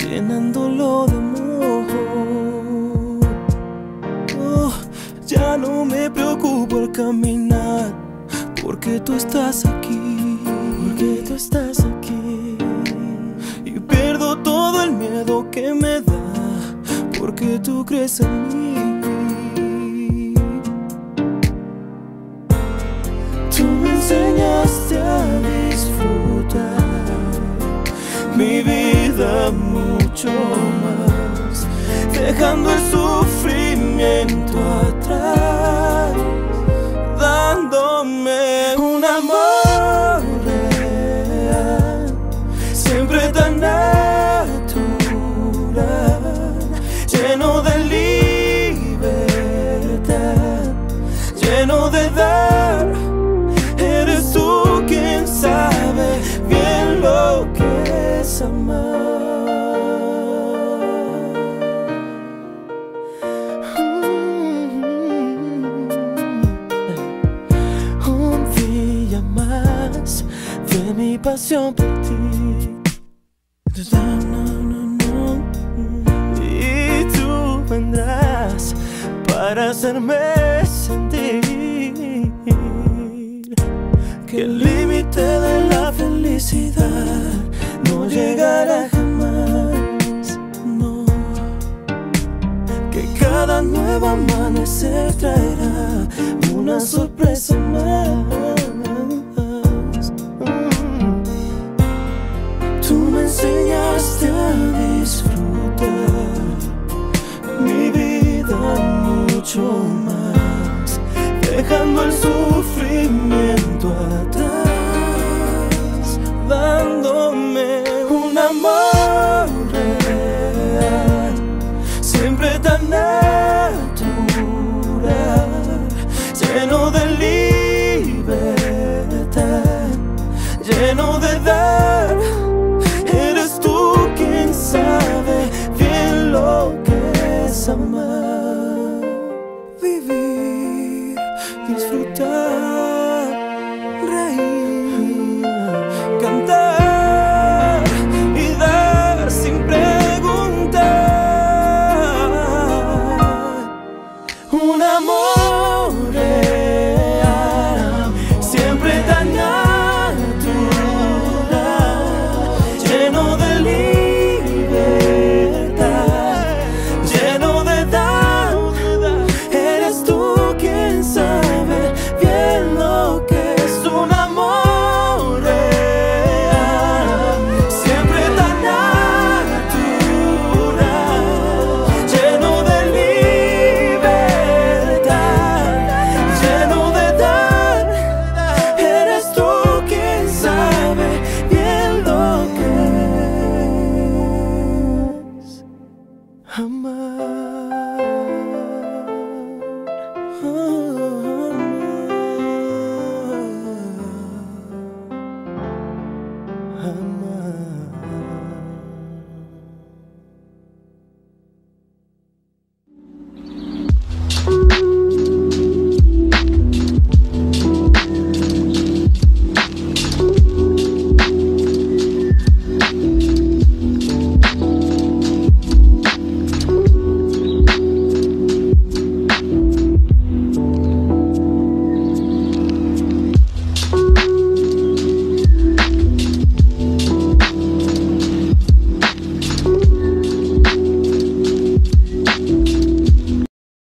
llenándolo de amor. Oh, ya no me preocupo al caminar, porque tú estás aquí, porque tú estás aquí. Y pierdo todo el miedo que me da, porque tú crees en mí. Tú me enseñaste a disfrutar mi vida mucho más, dejando el sufrimiento atrás, dándome un amor real, siempre tan natural, lleno de libertad, lleno de dar. Eres tú quien sabe bien lo que es amar. Un día más de mi pasión por ti. Y tú vendrás para hacerme sentir que el límite de la felicidad no llegará jamás, no. Que cada nuevo amanecer traerá una sorpresa más. Tú me enseñaste a disfrutar mi vida mucho más, dejando el sufrimiento atrás, dándome un amor real, siempre tan natural, lleno de libertad, lleno de dar. Eres tú quien sabe bien lo que es amar, vivir, disfrutar, reír, cantar y dar sin preguntar. Un amor real, siempre tan natural, lleno de libertad, lleno de dar. Eres tú quien sabe bien lo que es un amor real, siempre tan natural, lleno de libertad, lleno de dar. Eres tú quien sabe bien lo que es amar.